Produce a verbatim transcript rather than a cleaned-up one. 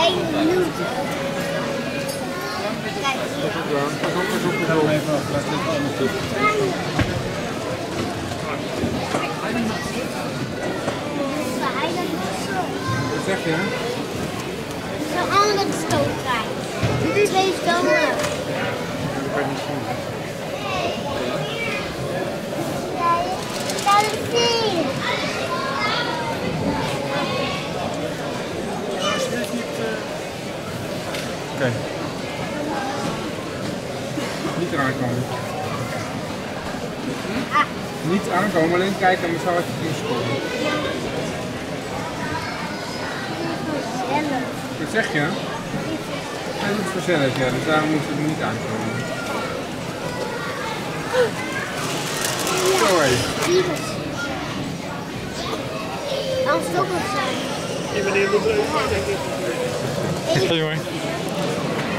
vijf minuten. Kijk. Wat zeg je? Zo'n andere stoottrein. Twee stomen. Dat kan je niet zien. Laat het zien. Alsjeblieft niet. Oké. Okay. Niet aankomen. Ah. Niet aankomen, alleen kijken en mezelf even inscoren. Wat zeg je? Hij doet het vanzelf, ja, dus daarom moet het niet aankomen. Zo hé. Anders toch nog zijn. Die meneer moet leuk zijn, denk ik. Hey jongen.